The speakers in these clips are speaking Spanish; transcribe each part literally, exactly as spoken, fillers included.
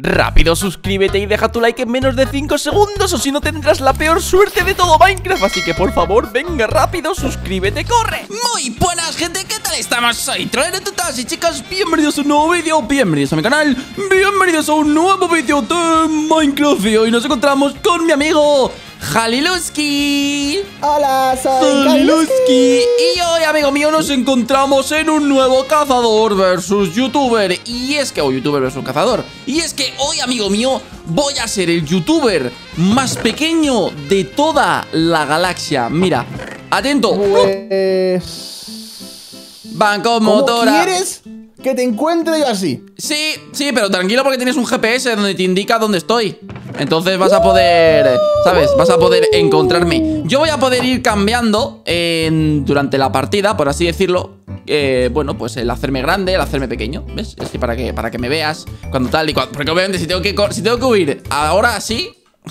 Rápido, suscríbete y deja tu like en menos de cinco segundos, o si no tendrás la peor suerte de todo Minecraft. Así que por favor, venga rápido, suscríbete, corre. Muy buenas, gente, ¿qué tal estamos? Soy Trolerututas y chicos, bienvenidos a un nuevo vídeo, bienvenidos a mi canal, bienvenidos a un nuevo vídeo de Minecraft. Y hoy nos encontramos con mi amigo Jaliluski. Hola, soy Jaliluski. Y hoy, amigo mío, nos encontramos en un nuevo cazador versus youtuber. Y es que, o youtuber versus cazador. Y es que hoy, amigo mío, voy a ser el youtuber más pequeño de toda la galaxia. Mira, atento. Pues... Banco ¿Cómo motora. quieres que te encuentre yo así? Sí, sí, pero tranquilo porque tienes un G P S donde te indica dónde estoy. Entonces vas a poder, ¿sabes? Vas a poder encontrarme. Yo voy a poder ir cambiando en, durante la partida, por así decirlo. Eh, bueno, pues el hacerme grande, el hacerme pequeño. ¿Ves? Es que para que, para que me veas cuando tal y cuando... Porque obviamente si tengo que, si tengo que huir ahora sí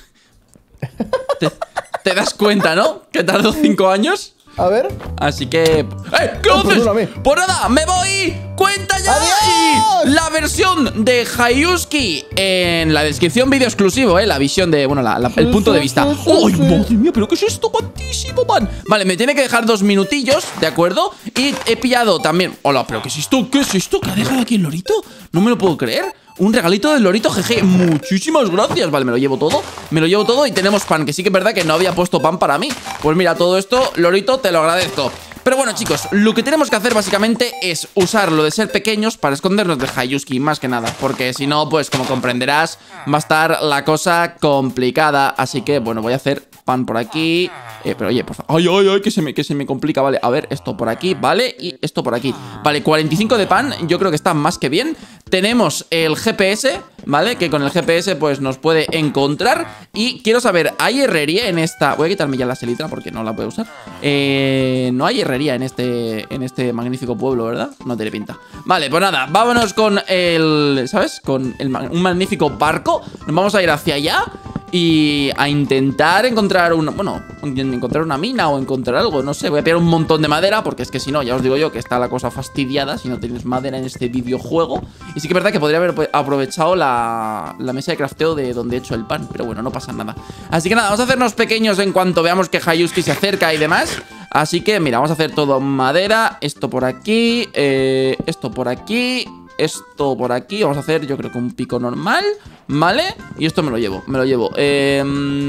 te, te das cuenta, ¿no? Que tardo cinco años. A ver. Así que... ¡Eh! ¿Qué Oh, haces? perdóname. Pues nada, me voy. ¡Cuenta ya! ¡Adiós! Y la versión de Jaliluski en la descripción, vídeo exclusivo, ¿eh? La visión de... Bueno, la, la, el punto de vista. Sí, sí, ¡Ay, sí. madre mía! ¿Pero qué es esto? ¡Cuantísimo, man! Vale, me tiene que dejar dos minutillos, ¿de acuerdo? Y he pillado también... Hola, ¿pero qué es esto? ¿Qué es esto? ¿Qué ha dejado aquí el lorito? No me lo puedo creer. Un regalito del lorito, jeje. Muchísimas gracias. Vale, me lo llevo todo. Me lo llevo todo y tenemos pan. Que sí que es verdad que no había puesto pan para mí. Pues mira, todo esto, lorito, te lo agradezco. Pero bueno, chicos, lo que tenemos que hacer básicamente es usar lo de ser pequeños para escondernos de Jaliluski, más que nada. Porque si no, pues como comprenderás, va a estar la cosa complicada. Así que, bueno, voy a hacer pan por aquí. Eh, pero oye, por favor. Ay, ay, ay, que se, me, que se me complica, vale. A ver, esto por aquí, vale. Y esto por aquí. Vale, cuarenta y cinco de pan, yo creo que está más que bien. Tenemos el G P S, ¿vale? Que con el G P S pues nos puede encontrar. Y quiero saber, ¿hay herrería en esta? Voy a quitarme ya la selitra porque no la puedo usar. Eh, no hay herrería en este, en este magnífico pueblo, ¿verdad? No tiene pinta. Vale, pues nada, vámonos con el... ¿Sabes? Con el, un magnífico barco. Nos vamos a ir hacia allá y a intentar encontrar una... Bueno, encontrar una mina o encontrar algo, no sé. Voy a pillar un montón de madera porque es que si no, ya os digo yo que está la cosa fastidiada si no tenéis madera en este videojuego. Y sí que es verdad que podría haber aprovechado la, la mesa de crafteo de donde he hecho el pan, pero bueno, no pasa nada. Así que nada, vamos a hacernos pequeños en cuanto veamos que Jaliluski se acerca y demás. Así que mira, vamos a hacer todo madera. Esto por aquí, eh, esto por aquí, esto por aquí. Vamos a hacer, yo creo que un pico normal, ¿vale? Y esto me lo llevo, me lo llevo eh,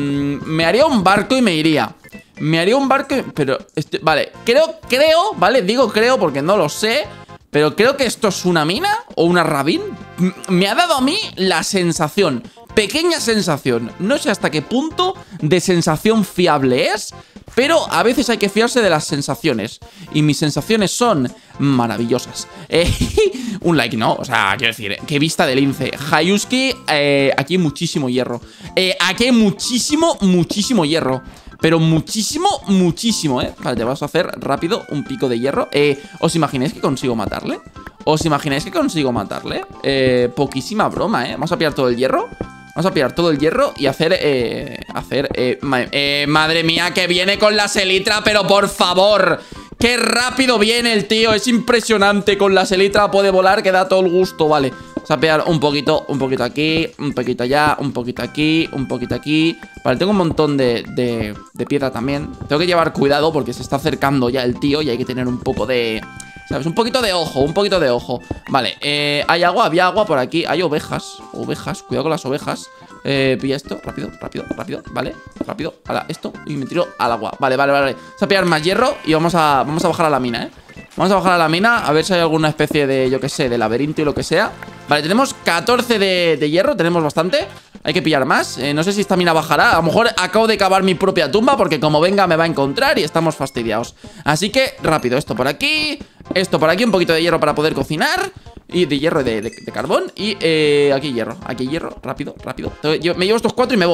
Me haría un barco y me iría. Me haría un barco, y, pero este, vale, creo, creo, ¿vale? Digo creo porque no lo sé, pero creo que esto es una mina o una rabín. M Me ha dado a mí la sensación, pequeña sensación. No sé hasta qué punto de sensación fiable es, pero a veces hay que fiarse de las sensaciones. Y mis sensaciones son maravillosas. eh, Un like, ¿no? O sea, quiero decir, qué vista de lince. Jaliluski, eh, aquí hay muchísimo hierro. eh, Aquí hay muchísimo, muchísimo hierro. Pero muchísimo, muchísimo, ¿eh? Vale, te vas a hacer rápido un pico de hierro. eh, ¿Os imagináis que consigo matarle? ¿Os imagináis que consigo matarle? Eh, poquísima broma, ¿eh? Vamos a pillar todo el hierro. Vamos a pillar todo el hierro y hacer, eh, hacer, eh, ma eh, madre mía, que viene con la selitra, pero por favor, qué rápido viene el tío, es impresionante, con la selitra puede volar, que da todo el gusto, vale. Vamos a pillar un poquito, un poquito aquí, un poquito allá, un poquito aquí, un poquito aquí. Vale, tengo un montón de, de, de piedra también. Tengo que llevar cuidado porque se está acercando ya el tío y hay que tener un poco de... ¿Sabes? Un poquito de ojo, un poquito de ojo. Vale, eh, hay agua, había agua por aquí. Hay ovejas, ovejas, cuidado con las ovejas. Eh, pilla esto, rápido, rápido, rápido, vale, rápido, ahora esto y me tiro al agua. Vale, vale, vale, vamos a pillar más hierro y vamos a, vamos a bajar a la mina, eh. Vamos a bajar a la mina, a ver si hay alguna especie de, yo qué sé, de laberinto y lo que sea. Vale, tenemos catorce de, de hierro, tenemos bastante. Hay que pillar más, eh, no sé si esta mina bajará. A lo mejor acabo de cavar mi propia tumba porque como venga me va a encontrar y estamos fastidiados. Así que, rápido, esto por aquí, esto por aquí, un poquito de hierro para poder cocinar. Y de hierro, de, de, de carbón. Y eh, aquí hierro, aquí hierro, rápido, rápido. Yo me llevo estos cuatro y me voy, eh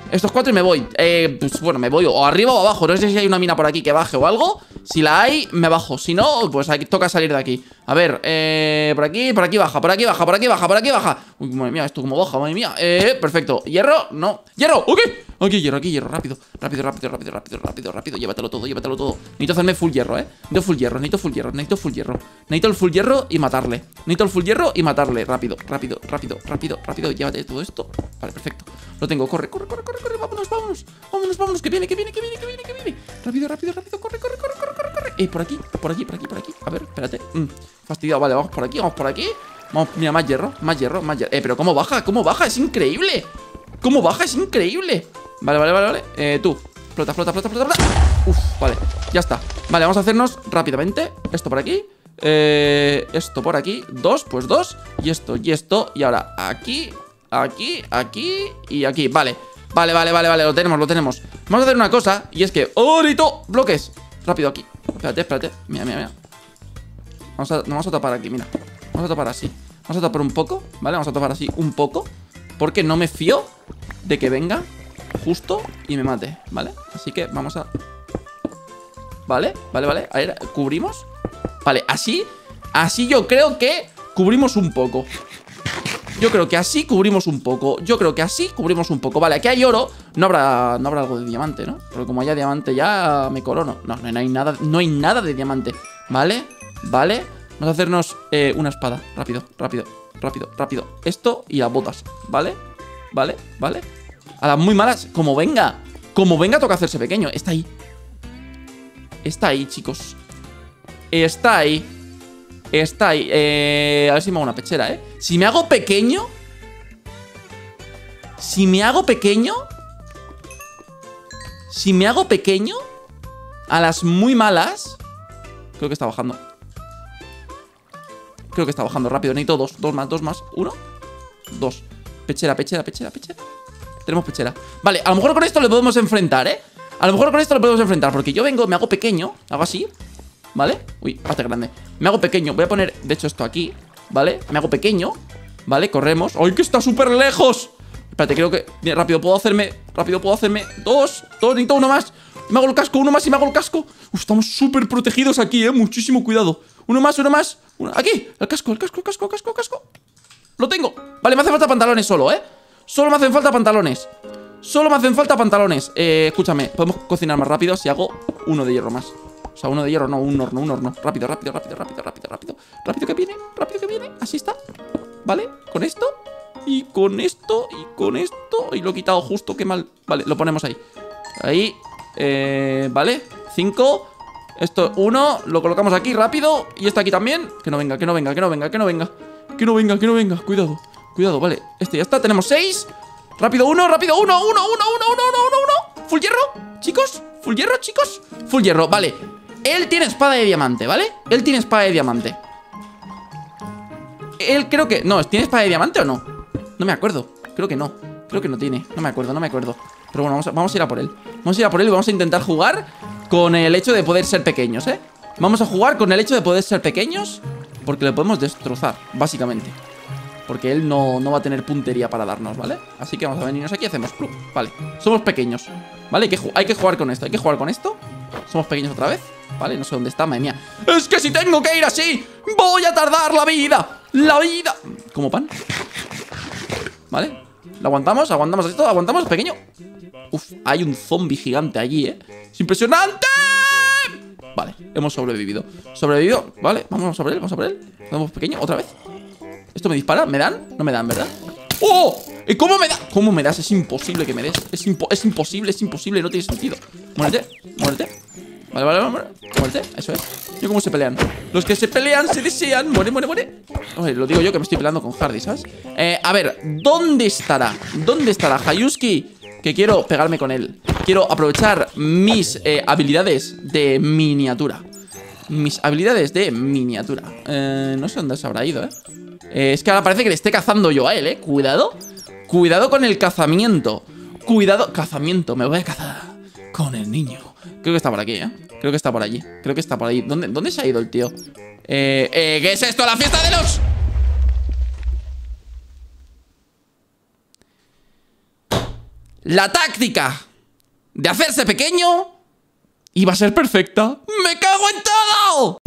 Estos cuatro y me voy. Eh, pues bueno, me voy o arriba o abajo. No sé si hay una mina por aquí que baje o algo. Si la hay, me bajo. Si no, pues aquí toca salir de aquí. A ver, eh, por aquí, por aquí baja, por aquí baja, por aquí baja, por aquí baja. Uy, madre mía, esto como baja, madre mía. Eh, perfecto. ¿Hierro? No. ¡Hierro! ¿Ok? Aquí hierro, aquí hierro, rápido. Rápido, rápido, rápido, rápido, rápido, rápido. Llévatelo todo, llévatelo todo. Necesito hacerme full hierro, eh. Necesito full hierro, necesito full hierro, necesito full hierro. Necesito el full hierro y matarle. Necesito el full hierro y matarle. Rápido, rápido, rápido, rápido, rápido. Llévate todo esto. Vale, perfecto. Lo tengo, corre, corre, corre, corre, corre. Vámonos, vámonos. Vámonos, vámonos. Que viene, que viene, que viene, que viene, que viene. Rápido, rápido, rápido. Corre, corre, corre, corre, corre, corre. Eh, por aquí, por aquí, por aquí, por aquí. A ver, espérate. Mm, fastidiado, vale, vamos por aquí, vamos por aquí. Vamos, mira, más hierro, más hierro, más hierro. Eh, pero ¿cómo baja? ¿Cómo baja? Es increíble. ¿Cómo baja? Es increíble. Vale, vale, vale, vale. Eh, tú. Flota, flota, flota, flota, flota. Uf, vale. Ya está. Vale, vamos a hacernos rápidamente. Esto por aquí. Eh, esto por aquí. Dos, pues dos. Y esto, y esto. Y ahora aquí, aquí, aquí y aquí. Vale. Vale, vale, vale, vale. Lo tenemos, lo tenemos. Vamos a hacer una cosa. Y es que. ¡Orito! Bloques. Rápido aquí. Espérate, espérate. Mira, mira, mira. Vamos a, vamos a tapar aquí, mira. Vamos a tapar así. Vamos a tapar un poco. Vale, vamos a tapar así un poco. Porque no me fío de que venga justo y me mate, ¿vale? Así que vamos a... Vale, vale, vale. A ver, cubrimos. Vale, así. Así yo creo que cubrimos un poco. Yo creo que así cubrimos un poco. Yo creo que así cubrimos un poco. Vale, aquí hay oro. No habrá, no habrá algo de diamante, ¿no? Porque como haya diamante ya me corono. No, no hay nada, no hay nada de diamante. Vale, vale. Vamos a hacernos eh, una espada. Rápido, rápido, rápido, rápido. Esto y las botas. Vale, vale, vale. A las muy malas, como venga. Como venga toca hacerse pequeño. Está ahí. Está ahí, chicos. Está ahí. Está ahí. Eh, a ver si me hago una pechera, ¿eh? Si me hago pequeño. Si me hago pequeño. Si me hago pequeño. A las muy malas. Creo que está bajando. Creo que está bajando rápido. Necesito dos. Dos más, dos más. Uno. Dos. Pechera, pechera, pechera, pechera. Tenemos pechera. Vale, a lo mejor con esto le podemos enfrentar, ¿eh? A lo mejor con esto le podemos enfrentar. Porque yo vengo, me hago pequeño. Hago así. ¿Vale? Uy, hace grande. Me hago pequeño. Voy a poner, de hecho, esto aquí. ¿Vale? Me hago pequeño. ¿Vale? Corremos. ¡Ay, que está súper lejos! Espérate, creo que... Bien, rápido, puedo hacerme... Rápido, puedo hacerme... Dos. Dos, necesito uno más. Me hago el casco, uno más y me hago el casco. Uf, estamos súper protegidos aquí, ¿eh? Muchísimo cuidado. Uno más, uno más. Uno... Aquí. El casco, el casco, el casco, el casco, el casco. Lo tengo. Vale, me hacen falta pantalones solo, ¿eh? Solo me hacen falta pantalones. Solo me hacen falta pantalones. Eh, escúchame, podemos cocinar más rápido si hago uno de hierro más. O sea, uno de hierro, no, un horno, un horno. Rápido, rápido, rápido, rápido, rápido, rápido. Rápido que viene, rápido que viene. Así está. Vale, con esto. Y con esto, y con esto. Y lo he quitado justo, qué mal. Vale, lo ponemos ahí. Ahí. Eh, vale, cinco. Esto, uno. Lo colocamos aquí rápido. Y este aquí también. Que no venga, que no venga, que no venga, que no venga. Que no venga, que no venga. Cuidado, cuidado, vale. Este ya está, tenemos seis. Rápido, uno, rápido, uno, uno, uno, uno, uno, uno, uno, uno. Full hierro, chicos. Full hierro, chicos. Full hierro, vale. Él tiene espada de diamante, ¿vale? Él tiene espada de diamante. Él creo que... No, ¿tiene espada de diamante o no? No me acuerdo. Creo que no. Creo que no tiene. No me acuerdo, no me acuerdo. Pero bueno, vamos a, vamos a ir a por él. Vamos a ir a por él y vamos a intentar jugar con el hecho de poder ser pequeños, ¿eh? Vamos a jugar con el hecho de poder ser pequeños porque le podemos destrozar, básicamente. Porque él no, no va a tener puntería para darnos, ¿vale? Así que vamos a venirnos aquí y hacemos... Vale, somos pequeños, ¿vale? Hay que, hay que jugar con esto, hay que jugar con esto. Somos pequeños otra vez, ¿vale? No sé dónde está, madre mía. ¡Es que si tengo que ir así! ¡Voy a tardar la vida! ¡La vida! Como pan. ¿Vale? ¿Lo aguantamos? ¿Aguantamos esto? ¿Aguantamos, pequeño? Uf, hay un zombie gigante allí, ¿eh? ¡Es impresionante! Vale, hemos sobrevivido. Sobrevivido, vale, vamos a por él, vamos a por él. Vamos, pequeño, otra vez. ¿Esto me dispara? ¿Me dan? No me dan, ¿verdad? ¡Oh! ¿Y cómo me da? ¿Cómo me das? Es imposible que me des. Es, impo es imposible, es imposible, no tiene sentido. Muérete, muérete. Vale, vale, vale, muérete, eso es. ¿Yo cómo se pelean? Los que se pelean se desean. Muere, muere, muere. Oye, lo digo yo que me estoy peleando con Hardy, ¿sabes? Eh, a ver, ¿dónde estará? ¿Dónde estará Hayuski? Que quiero pegarme con él. Quiero aprovechar mis eh, habilidades de miniatura. Mis habilidades de miniatura. Eh, no sé dónde se habrá ido, ¿eh? Eh, es que ahora parece que le esté cazando yo a él, ¿eh? Cuidado. Cuidado con el cazamiento. Cuidado. Cazamiento. Me voy a cazar con el niño. Creo que está por aquí, ¿eh? Creo que está por allí. Creo que está por ahí. ¿Dónde, ¿dónde se ha ido el tío? Eh, eh, ¿qué es esto? ¡La fiesta de los...! la táctica de hacerse pequeño iba a ser perfecta. ¡Me cago en todo!